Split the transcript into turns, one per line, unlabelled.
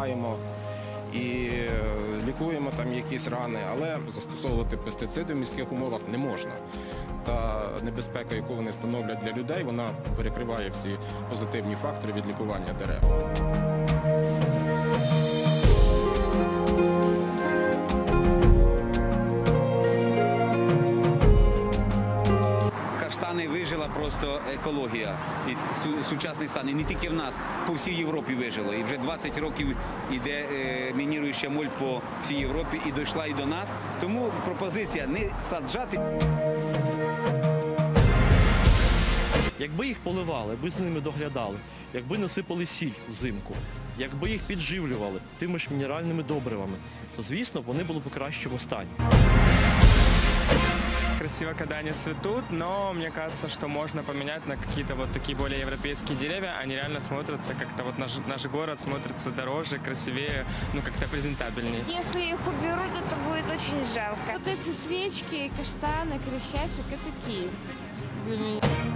поливаємо і лікуємо там якісь рани, але застосовувати пестициди в міських умовах не можна. Та небезпека, яку вони становлять для людей, вона перекриває всі позитивні фактори від лікування дерев.
Каштани вижила просто екологія, і сучасний стан, і не тільки в нас, по всій Європі вижило. І вже 20 років йде мініруюча моль по всій Європі і дійшла і до нас. Тому пропозиція не саджати.
Якби їх поливали, якби за ними доглядали, якби насипали сіль взимку, якби їх підживлювали тими ж мінеральними добривами, то, звісно, вони були б у кращому стані.
Красиво, когда они цветут, но мне кажется, что можно поменять на какие-то вот такие более европейские деревья. Они реально смотрятся как-то, вот наш город смотрится дороже, красивее, ну как-то презентабельнее.
Если их уберут, это будет очень жалко. Вот эти свечки, каштаны, крещатик — это Киев для меня.